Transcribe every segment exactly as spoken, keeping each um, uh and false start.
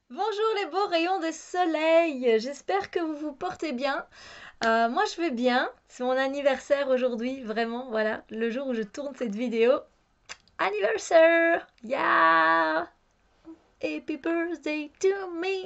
Bonjour les beaux rayons de soleil, j'espère que vous vous portez bien. Euh, moi je vais bien, c'est mon anniversaire aujourd'hui, vraiment, voilà, le jour où je tourne cette vidéo. Anniversaire! Yeah! Happy birthday to me!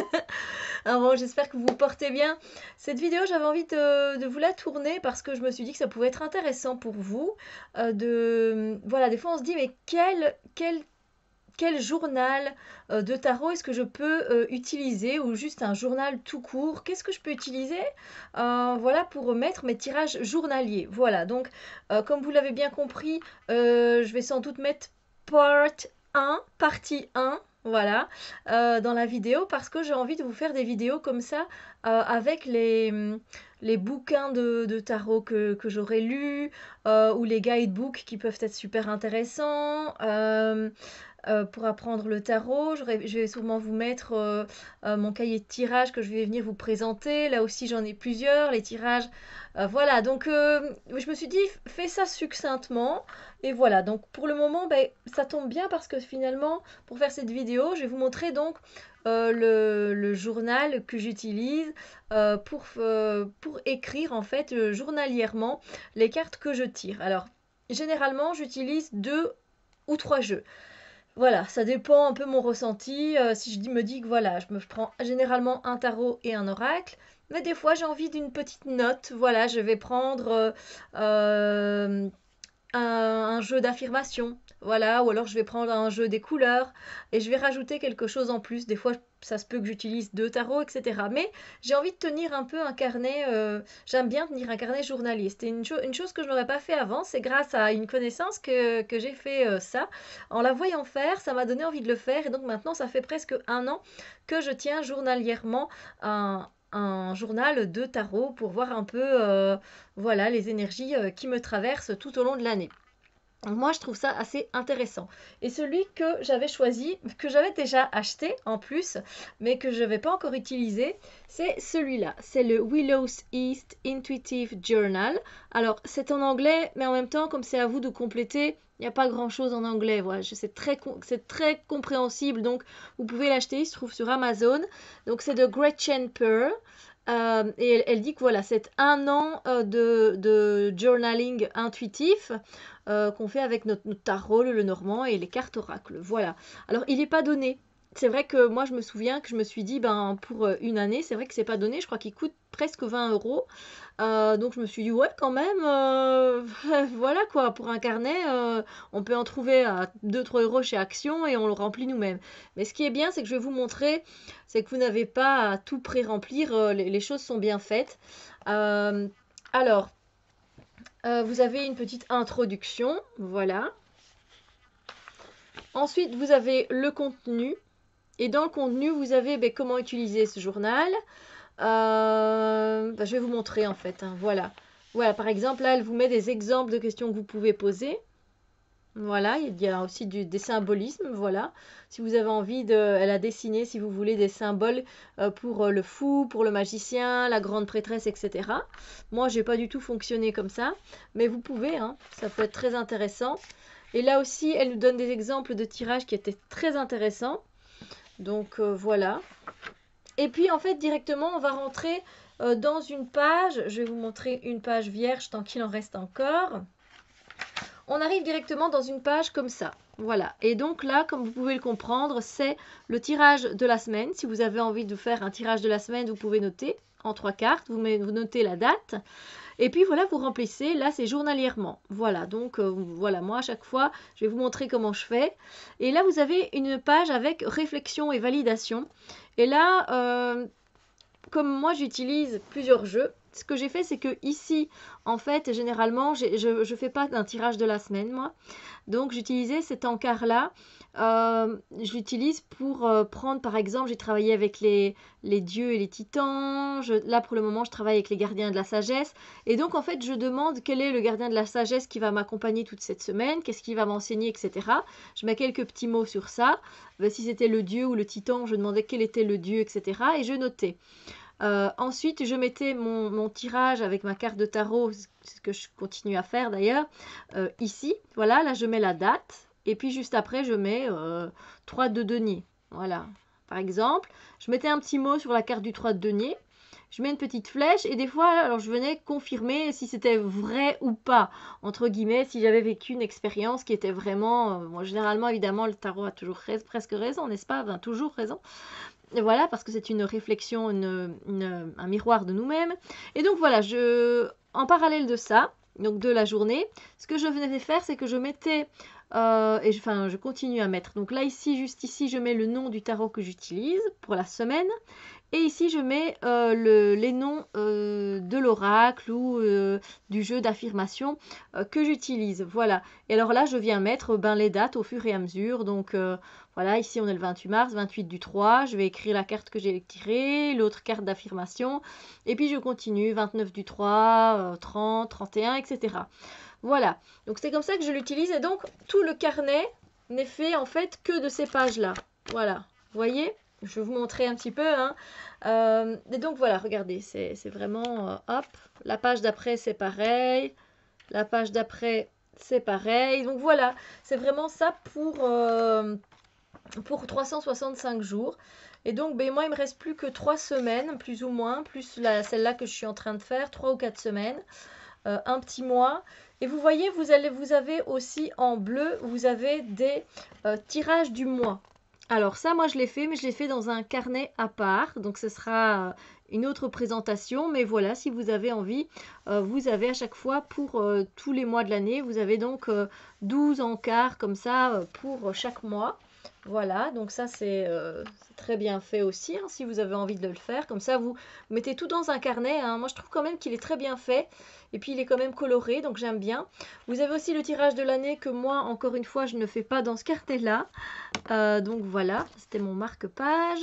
Alors bon, j'espère que vous vous portez bien. Cette vidéo, j'avais envie de, de vous la tourner parce que je me suis dit que ça pouvait être intéressant pour vous. euh, de, voilà, des fois on se dit, mais quel, quel quel journal euh, de tarot est-ce que je peux euh, utiliser ou juste un journal tout court? Qu'est-ce que je peux utiliser euh, voilà, pour mettre mes tirages journaliers? Voilà, donc euh, comme vous l'avez bien compris, euh, je vais sans doute mettre part un, partie un. Voilà, euh, dans la vidéo parce que j'ai envie de vous faire des vidéos comme ça euh, avec les, les bouquins de, de tarot que, que j'aurais lus euh, ou les guidebooks qui peuvent être super intéressants. Euh, euh, pour apprendre le tarot. Je vais sûrement vous mettre euh, euh, mon cahier de tirage que je vais venir vous présenter. Là aussi, j'en ai plusieurs, les tirages. Euh, voilà, donc euh, je me suis dit, fais ça succinctement. Et voilà, donc pour le moment, ben, ça tombe bien parce que finalement, pour faire cette vidéo, je vais vous montrer donc euh, le, le journal que j'utilise euh, pour, euh, pour écrire en fait euh, journalièrement les cartes que je tire. Alors, généralement, j'utilise deux ou trois jeux. Voilà, ça dépend un peu mon ressenti. Euh, si je dis- me dis que voilà, je me prends généralement un tarot et un oracle, mais des fois j'ai envie d'une petite note. Voilà, je vais prendre euh, euh, un, un jeu d'affirmation, voilà, ou alors je vais prendre un jeu des couleurs et je vais rajouter quelque chose en plus. Des fois, ça se peut que j'utilise deux tarots, et cetera. Mais j'ai envie de tenir un peu un carnet, euh, j'aime bien tenir un carnet journalier. C'était une, cho- une chose que je n'aurais pas fait avant, c'est grâce à une connaissance que, que j'ai fait euh, ça. En la voyant faire, ça m'a donné envie de le faire et donc maintenant, ça fait presque un an que je tiens journalièrement un, un journal de tarot pour voir un peu euh, voilà les énergies euh, qui me traversent tout au long de l'année. Moi, je trouve ça assez intéressant. Et celui que j'avais choisi, que j'avais déjà acheté en plus, mais que je n'avais pas encore utilisé, c'est celui-là. C'est le Willow's East Intuitive Journal. Alors, c'est en anglais, mais en même temps, comme c'est à vous de compléter, il n'y a pas grand-chose en anglais. Voilà, c'est très, c'est très compréhensible, donc vous pouvez l'acheter. Il se trouve sur Amazon. Donc, c'est de Gretchen Pearl. Euh, et elle, elle, dit que voilà, c'est un an euh, de, de journaling intuitif euh, qu'on fait avec notre, notre tarot, le Normand et les cartes oracles. Voilà. Alors, il n'est pas donné. C'est vrai que moi, je me souviens que je me suis dit, ben, pour euh, une année, c'est vrai que c'est pas donné. Je crois qu'il coûte presque vingt euros. Euh, donc, je me suis dit, ouais, quand même, euh, voilà quoi, pour un carnet, euh, on peut en trouver à deux trois euros chez Action et on le remplit nous-mêmes. Mais ce qui est bien, c'est que je vais vous montrer, c'est que vous n'avez pas à tout pré-remplir, euh, les, les choses sont bien faites. Euh, alors, euh, vous avez une petite introduction, voilà. Ensuite, vous avez le contenu. Et dans le contenu, vous avez ben, comment utiliser ce journal. Euh, ben, je vais vous montrer en fait. Hein, voilà. Voilà, par exemple, là, elle vous met des exemples de questions que vous pouvez poser. Voilà, il y a aussi du, des symbolismes, voilà. Si vous avez envie de... Elle a dessiné, si vous voulez, des symboles euh, pour euh, le fou, pour le magicien, la grande prêtresse, et cetera. Moi, j'ai pas du tout fonctionné comme ça, mais vous pouvez, hein, ça peut être très intéressant. Et là aussi, elle nous donne des exemples de tirages qui étaient très intéressants. Donc euh, voilà. Et puis en fait, directement, on va rentrer euh, dans une page. Je vais vous montrer une page vierge tant qu'il en reste encore. On arrive directement dans une page comme ça. Voilà. Et donc là, comme vous pouvez le comprendre, c'est le tirage de la semaine. Si vous avez envie de faire un tirage de la semaine, vous pouvez noter en trois cartes. Vous, met, vous notez la date. Et puis voilà, vous remplissez. Là, c'est journalièrement. Voilà. Donc euh, voilà, moi à chaque fois, je vais vous montrer comment je fais. Et là, vous avez une page avec réflexion et validation. Et là, euh, comme moi j'utilise plusieurs jeux, ce que j'ai fait c'est que ici, en fait, généralement, je ne fais pas un tirage de la semaine, moi. Donc j'utilisais cet encart-là. Euh, je l'utilise pour euh, prendre, par exemple, j'ai travaillé avec les, les dieux et les titans. Je, là, pour le moment, je travaille avec les gardiens de la sagesse. Et donc, en fait, je demande quel est le gardien de la sagesse qui va m'accompagner toute cette semaine, qu'est-ce qu'il va m'enseigner, et cetera. Je mets quelques petits mots sur ça. Ben, si c'était le dieu ou le titan, je demandais quel était le dieu, et cetera. Et je notais. Euh, ensuite, je mettais mon, mon, tirage avec ma carte de tarot, ce que je continue à faire d'ailleurs, euh, ici. Voilà, là je mets la date. Et puis juste après, je mets euh, trois de denier. Voilà. par exemple, je mettais un petit mot sur la carte du trois de denier, je mets une petite flèche et des fois, alors je venais confirmer si c'était vrai ou pas, entre guillemets, si j'avais vécu une expérience qui était vraiment, euh, bon, généralement, évidemment, le tarot a toujours rais, presque raison, n'est-ce pas? Enfin, toujours raison. Et voilà, parce que c'est une réflexion, une, une, un miroir de nous-mêmes. Et donc voilà, je, en parallèle de ça, donc de la journée, ce que je venais faire, c'est que je mettais, euh, et je, enfin je continue à mettre, donc là ici, juste ici, je mets le nom du tarot que j'utilise pour la semaine. Et ici, je mets euh, le, les noms euh, de l'oracle ou euh, du jeu d'affirmation euh, que j'utilise. Voilà. Et alors là, je viens mettre ben, les dates au fur et à mesure. Donc euh, voilà, ici on est le vingt-huit mars, vingt-huit du trois. Je vais écrire la carte que j'ai tirée, l'autre carte d'affirmation. Et puis je continue, vingt-neuf du trois, euh, trente, trente et un, et cetera. Voilà. Donc c'est comme ça que je l'utilise. Et donc tout le carnet n'est fait en fait que de ces pages-là. Voilà. Vous voyez ? Je vais vous montrer un petit peu. Hein. Euh, et donc voilà, regardez, c'est vraiment, euh, hop, la page d'après c'est pareil, la page d'après c'est pareil. Donc voilà, c'est vraiment ça pour, euh, pour trois cent soixante-cinq jours. Et donc ben, moi il me reste plus que trois semaines, plus ou moins, plus celle-là que je suis en train de faire, trois ou quatre semaines, euh, un petit mois. Et vous voyez, vous, allez, vous avez aussi en bleu, vous avez des euh, tirages du mois. Alors ça, moi, je l'ai fait, mais je l'ai fait dans un carnet à part. Donc, ce sera une autre présentation. Mais voilà, si vous avez envie, euh, vous avez à chaque fois pour euh, tous les mois de l'année, vous avez donc euh, douze encarts comme ça euh, pour chaque mois. Voilà, donc ça, c'est euh, très bien fait aussi, hein, si vous avez envie de le faire. Comme ça, vous mettez tout dans un carnet. Hein. Moi, je trouve quand même qu'il est très bien fait. Et puis, il est quand même coloré, donc j'aime bien. Vous avez aussi le tirage de l'année que moi, encore une fois, je ne fais pas dans ce carnet-là. Euh, donc voilà, c'était mon marque-page.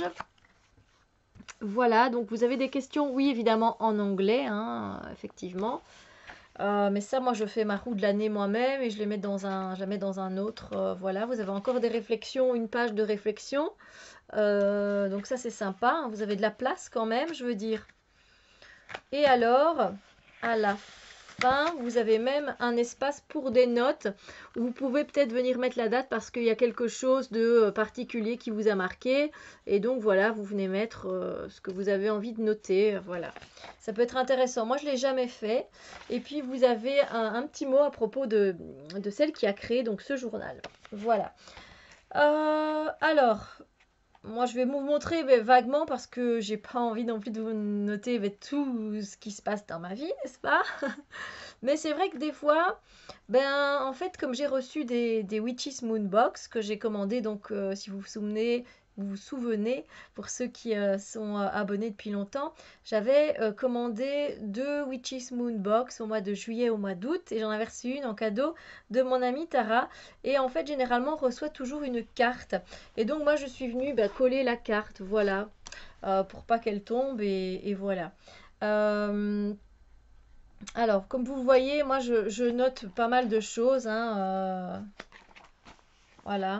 Voilà, donc vous avez des questions, oui, évidemment, en anglais, hein, effectivement. Euh, mais ça, moi, je fais ma roue de l'année moi-même et je les mets dans un, je la mets dans un autre. Euh, voilà, vous avez encore des réflexions, une page de réflexion. Euh, donc ça, c'est sympa. Hein, vous avez de la place quand même, je veux dire. Et alors, à la fin, vous avez même un espace pour des notes où vous pouvez peut-être venir mettre la date parce qu'il y a quelque chose de particulier qui vous a marqué. Et donc, voilà, vous venez mettre euh, ce que vous avez envie de noter. Voilà, ça peut être intéressant. Moi, je ne l'ai jamais fait. Et puis, vous avez un, un petit mot à propos de, de celle qui a créé donc ce journal. Voilà. Euh, alors... Moi, je vais vous montrer mais, vaguement parce que j'ai pas envie non plus de vous noter mais, tout ce qui se passe dans ma vie, n'est-ce pas? Mais c'est vrai que des fois, ben, en fait, comme j'ai reçu des, des Witches Moonbox que j'ai commandé, donc euh, si vous vous souvenez, vous vous souvenez, pour ceux qui euh, sont euh, abonnés depuis longtemps, j'avais euh, commandé deux Witches Moonbox au mois de juillet et au mois d'août et j'en avais reçu une en cadeau de mon amie Tara. Et en fait, généralement, on reçoit toujours une carte. Et donc, moi, je suis venue bah, coller la carte, voilà, euh, pour pas qu'elle tombe et, et voilà. Euh, alors, comme vous voyez, moi, je, je note pas mal de choses. Hein, euh, voilà.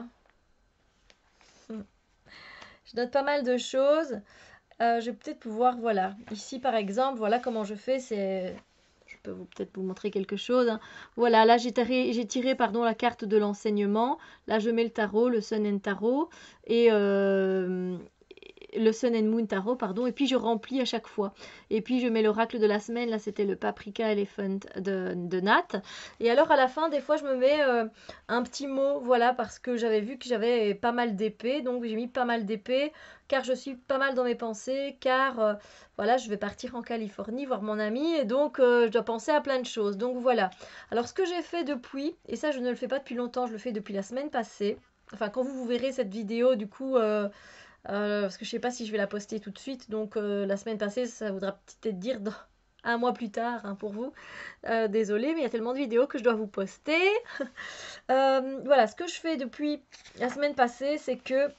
Je note pas mal de choses. Euh, je vais peut-être pouvoir, voilà. Ici, par exemple, voilà comment je fais. C'est, je peux vous peut-être vous montrer quelque chose. Hein. Voilà, là, j'ai tiré, j'ai tiré pardon, la carte de l'enseignement. Là, je mets le tarot, le Sun and Tarot. Et... Euh, le Sun and Moon Tarot, pardon, et puis je remplis à chaque fois. Et puis je mets l'oracle de la semaine, là c'était le Paprika Elephant de, de Nat. Et alors à la fin, des fois je me mets euh, un petit mot, voilà, parce que j'avais vu que j'avais pas mal d'épées, donc j'ai mis pas mal d'épées, car je suis pas mal dans mes pensées, car euh, voilà, je vais partir en Californie voir mon ami, et donc euh, je dois penser à plein de choses. Donc voilà. Alors ce que j'ai fait depuis, et ça je ne le fais pas depuis longtemps, je le fais depuis la semaine passée, enfin quand vous, vous verrez cette vidéo, du coup... Euh, Euh, parce que je sais pas si je vais la poster tout de suite. Donc euh, la semaine passée, ça voudra peut-être dire dans un mois plus tard hein, pour vous. Euh, désolée, mais il y a tellement de vidéos que je dois vous poster. euh, voilà, ce que je fais depuis la semaine passée, c'est que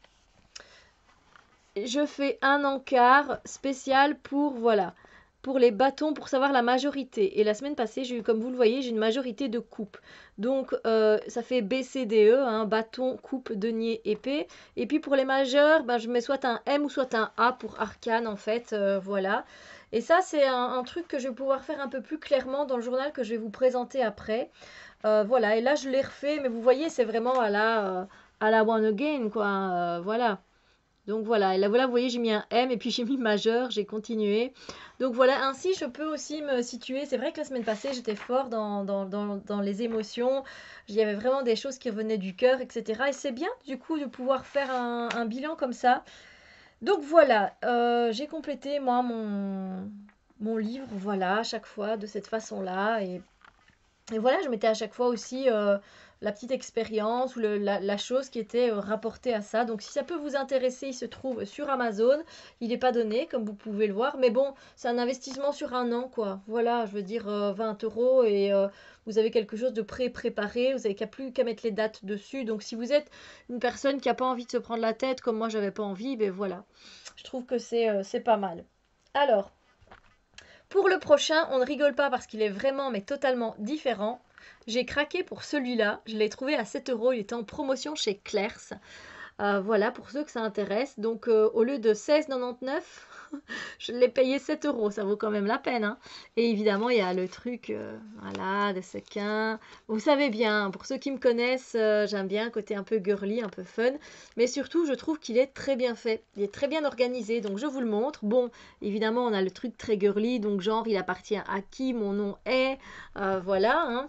je fais un encart spécial pour, voilà, pour les bâtons, pour savoir la majorité. Et la semaine passée, j'ai eu, comme vous le voyez, j'ai une majorité de coupes. Donc, euh, ça fait B, C, D, E, hein, bâton, coupe, denier, épée. Et puis, pour les majeurs, ben, je mets soit un M ou soit un A pour arcane, en fait, euh, voilà. Et ça, c'est un, un truc que je vais pouvoir faire un peu plus clairement dans le journal que je vais vous présenter après. Euh, voilà, et là, je l'ai refait, mais vous voyez, c'est vraiment à la, euh, à la one again, quoi, euh, voilà. Donc voilà, et là voilà, vous voyez, j'ai mis un M et puis j'ai mis majeur, j'ai continué. Donc voilà, ainsi je peux aussi me situer. C'est vrai que la semaine passée, j'étais fort dans, dans, dans, dans les émotions. Il y avait vraiment des choses qui revenaient du cœur, et cetera. Et c'est bien du coup de pouvoir faire un, un bilan comme ça. Donc voilà, euh, j'ai complété moi mon, mon livre, voilà, à chaque fois de cette façon-là. Et et voilà, je mettais à chaque fois aussi euh, la petite expérience ou le- la, la chose qui était euh, rapportée à ça. Donc si ça peut vous intéresser, il se trouve sur Amazon. Il n'est pas donné, comme vous pouvez le voir. Mais bon, c'est un investissement sur un an, quoi. Voilà, je veux dire euh, vingt euros et euh, vous avez quelque chose de pré-préparé. Vous n'avez qu'à plus qu'à mettre les dates dessus. Donc si vous êtes une personne qui n'a pas envie de se prendre la tête, comme moi, j'avais pas envie, ben voilà. Je trouve que c'est euh, c'est pas mal. Alors, pour le prochain, on ne rigole pas parce qu'il est vraiment mais totalement différent. J'ai craqué pour celui-là. Je l'ai trouvé à sept euros. Il était en promotion chez Claire's. Euh, voilà, pour ceux que ça intéresse. Donc, euh, au lieu de seize quatre-vingt-dix-neuf, je l'ai payé sept euros. Ça vaut quand même la peine, hein. Et évidemment, il y a le truc, euh, voilà, de sequins. Vous savez bien, pour ceux qui me connaissent, euh, j'aime bien un côté un peu girly, un peu fun. Mais surtout, je trouve qu'il est très bien fait. Il est très bien organisé. Donc, je vous le montre. Bon, évidemment, on a le truc très girly. Donc, genre, il appartient à qui mon nom est. Euh, voilà, hein.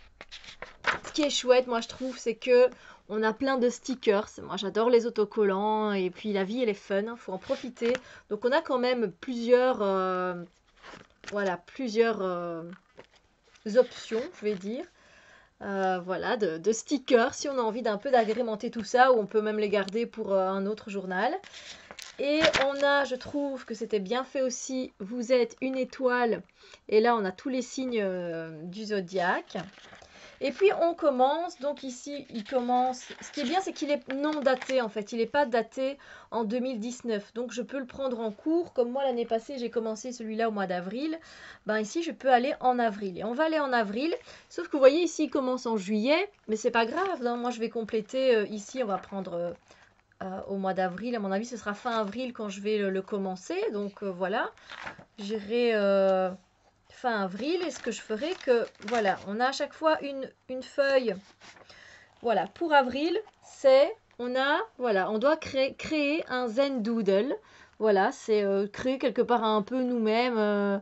Ce qui est chouette, moi je trouve, c'est que on a plein de stickers. Moi j'adore les autocollants et puis la vie elle est fun, il faut en profiter. Donc on a quand même plusieurs, euh, voilà, plusieurs euh, options, je vais dire. Euh, voilà, de, de stickers si on a envie d'un peu d'agrémenter tout ça, ou on peut même les garder pour euh, un autre journal. Et on a, je trouve que c'était bien fait aussi, vous êtes une étoile. Et là on a tous les signes euh, du zodiaque. Et puis on commence, donc ici il commence, ce qui est bien c'est qu'il est non daté en fait, il n'est pas daté en deux mille dix-neuf, donc je peux le prendre en cours, comme moi l'année passée j'ai commencé celui-là au mois d'avril, ben ici je peux aller en avril, et on va aller en avril, sauf que vous voyez ici il commence en juillet, mais c'est pas grave, hein, moi je vais compléter, euh, ici on va prendre euh, euh, au mois d'avril, à mon avis ce sera fin avril quand je vais le, le commencer, donc euh, voilà, j'irai... Euh, fin avril, et ce que je ferai que voilà, on a à chaque fois une, une feuille, voilà, pour avril, c'est on a, voilà, on doit créer, créer un zen doodle, voilà, c'est euh, créer quelque part un peu nous-mêmes, euh,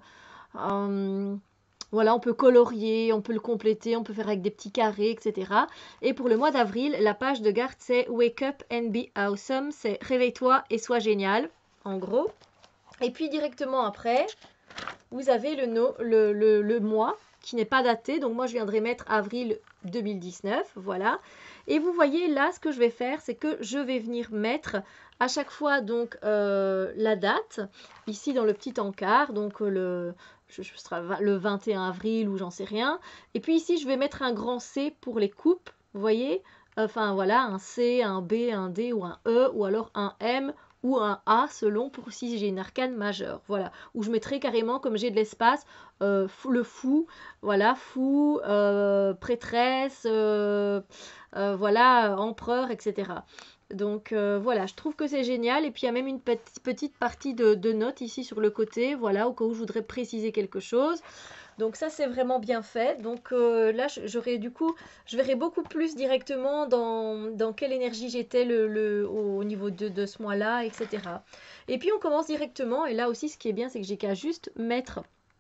euh, voilà, on peut colorier, on peut le compléter, on peut faire avec des petits carrés, et cetera. Et pour le mois d'avril, la page de garde c'est Wake up and be awesome, c'est réveille-toi et sois génial, en gros. Et puis directement après, vous avez le, no, le, le, le mois qui n'est pas daté. Donc moi, je viendrai mettre avril deux mille dix-neuf. Voilà. Et vous voyez là, ce que je vais faire, c'est que je vais venir mettre à chaque fois donc euh, la date, ici dans le petit encart. Donc le, je, je sera le vingt et un avril ou j'en sais rien. Et puis ici, je vais mettre un grand C pour les coupes. Vous voyez, enfin voilà, un C, un B, un D ou un E, ou alors un M ou un A selon pour si j'ai une arcane majeure, voilà, où je mettrai carrément, comme j'ai de l'espace, euh, le fou, voilà, fou, euh, prêtresse, euh, euh, voilà, empereur, et cetera. Donc euh, voilà, je trouve que c'est génial. Et puis il y a même une petite, petite partie de, de notes ici sur le côté, voilà, au cas où je voudrais préciser quelque chose. Donc ça c'est vraiment bien fait. Donc euh, là j'aurais du coup, je verrai beaucoup plus directement dans, dans quelle énergie j'étais le, le, au niveau de, de ce mois-là, et cetera. Et puis on commence directement, et là aussi ce qui est bien c'est que j'ai qu'à juste mettre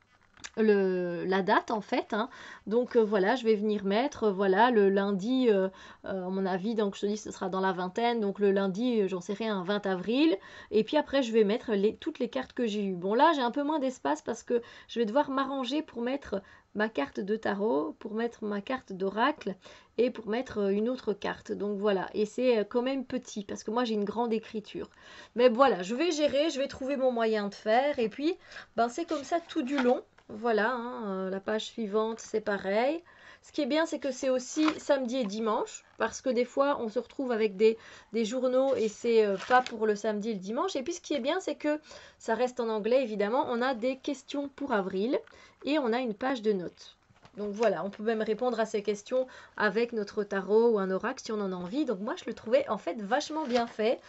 le, la date en fait, hein. Donc euh, voilà, je vais venir mettre, euh, voilà, le lundi, euh, euh, à mon avis, donc je te dis ce sera dans la vingtaine, donc le lundi, euh, j'en sais rien, un vingt avril, et puis après je vais mettre les, toutes les cartes que j'ai eues. Bon là j'ai un peu moins d'espace parce que je vais devoir m'arranger pour mettre ma carte de tarot, pour mettre ma carte d'oracle et pour mettre une autre carte. Donc voilà, et c'est quand même petit parce que moi j'ai une grande écriture. Mais voilà, je vais gérer, je vais trouver mon moyen de faire, et puis ben c'est comme ça tout du long. Voilà, hein, euh, la page suivante, c'est pareil. Ce qui est bien, c'est que c'est aussi samedi et dimanche, parce que des fois, on se retrouve avec des, des journaux et c'est euh, pas pour le samedi et le dimanche. Et puis, ce qui est bien, c'est que ça reste en anglais, évidemment. On a des questions pour avril et on a une page de notes. Donc voilà, on peut même répondre à ces questions avec notre tarot ou un oracle si on en a envie. Donc moi, je le trouvais en fait vachement bien fait.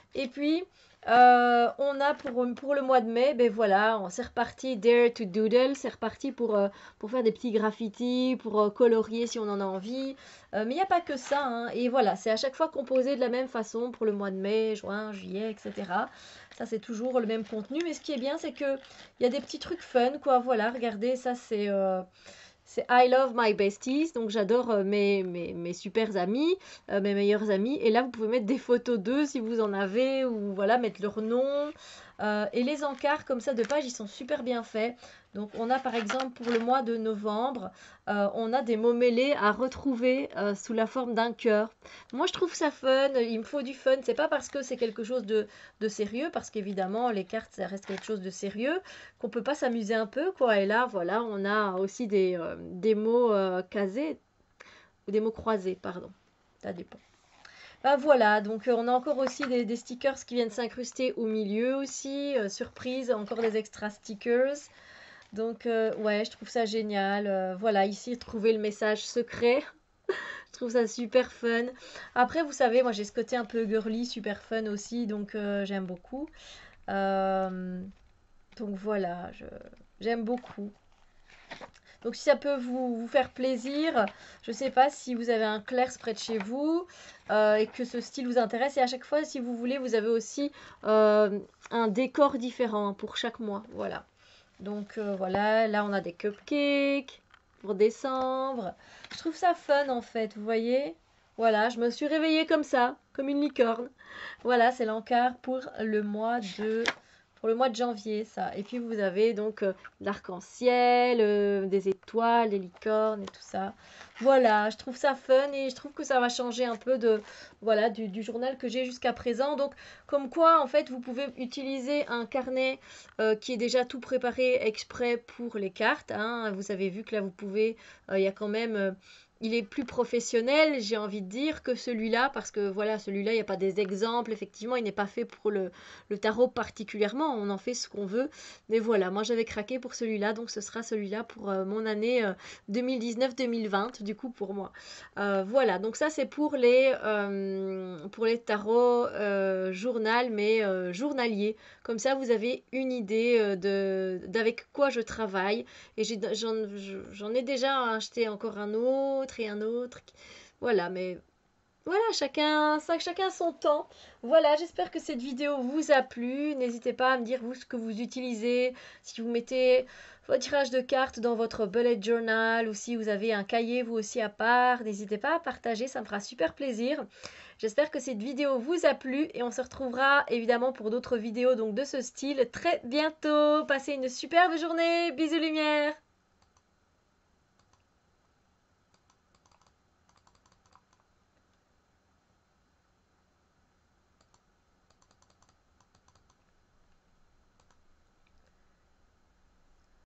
Et puis, euh, on a pour, pour le mois de mai, ben voilà, on s'est reparti Dare to Doodle, c'est reparti pour, euh, pour faire des petits graffitis, pour euh, colorier si on en a envie. Euh, mais il n'y a pas que ça, hein. Et voilà, c'est à chaque fois composé de la même façon pour le mois de mai, juin, juillet, et cetera. Ça, c'est toujours le même contenu. Mais ce qui est bien, c'est qu'il y a des petits trucs fun, quoi. Voilà, regardez, ça, c'est... euh, c'est I love my besties, donc j'adore euh, mes, mes, mes super amis, euh, mes meilleurs amis. Et là, vous pouvez mettre des photos d'eux si vous en avez, ou voilà, mettre leur nom. Euh, et les encarts comme ça de pages, ils sont super bien faits. Donc on a par exemple pour le mois de novembre, euh, on a des mots mêlés à retrouver euh, sous la forme d'un cœur. Moi je trouve ça fun, il me faut du fun. C'est pas parce que c'est quelque chose de, de sérieux, parce qu'évidemment les cartes ça reste quelque chose de sérieux, qu'on peut pas s'amuser un peu quoi. Et là voilà, on a aussi des, euh, des mots euh, casés, ou des mots croisés, pardon. Ça dépend. Bah voilà, donc euh, on a encore aussi des, des stickers qui viennent s'incruster au milieu aussi. Euh, surprise, encore des extra stickers. Donc euh, ouais, je trouve ça génial. Euh, voilà, ici, trouver le message secret. Je trouve ça super fun. Après, vous savez, moi j'ai ce côté un peu girly, super fun aussi, donc euh, j'aime beaucoup. Euh, donc voilà, je, j'aime beaucoup. Donc si ça peut vous, vous faire plaisir, je ne sais pas si vous avez un Claire's près de chez vous euh, et que ce style vous intéresse. Et à chaque fois, si vous voulez, vous avez aussi euh, un décor différent pour chaque mois. Voilà. Donc euh, voilà, là on a des cupcakes pour décembre. Je trouve ça fun en fait, vous voyez. Voilà, je me suis réveillée comme ça, comme une licorne. Voilà, c'est l'encart pour le mois de pour le mois de janvier, ça. Et puis vous avez donc euh, l'arc-en-ciel, euh, des étoiles, des licornes et tout ça. Voilà, je trouve ça fun et je trouve que ça va changer un peu de voilà du, du journal que j'ai jusqu'à présent. Donc comme quoi en fait vous pouvez utiliser un carnet euh, qui est déjà tout préparé exprès pour les cartes, hein. Vous avez vu que là vous pouvez, euh, il y a quand même euh, il est plus professionnel, j'ai envie de dire, que celui-là, parce que voilà, celui-là, il n'y a pas des exemples, effectivement, il n'est pas fait pour le, le tarot particulièrement, on en fait ce qu'on veut. Mais voilà, moi j'avais craqué pour celui-là, donc ce sera celui-là pour euh, mon année euh, deux mille dix-neuf deux mille vingt, du coup pour moi. Euh, voilà, donc ça c'est pour les, euh, pour les tarots euh, journal, mais euh, journaliers. Comme ça, vous avez une idée euh, de d'avec quoi je travaille. Et j'en j'en ai déjà acheté encore un autre et un autre. Voilà, mais voilà, chacun, ça, chacun son temps. Voilà, j'espère que cette vidéo vous a plu. N'hésitez pas à me dire vous ce que vous utilisez, si vous mettez votre tirage de cartes dans votre bullet journal ou si vous avez un cahier vous aussi à part. N'hésitez pas à partager, ça me fera super plaisir. J'espère que cette vidéo vous a plu et on se retrouvera évidemment pour d'autres vidéos donc de ce style très bientôt. Passez une superbe journée. Bisous lumière.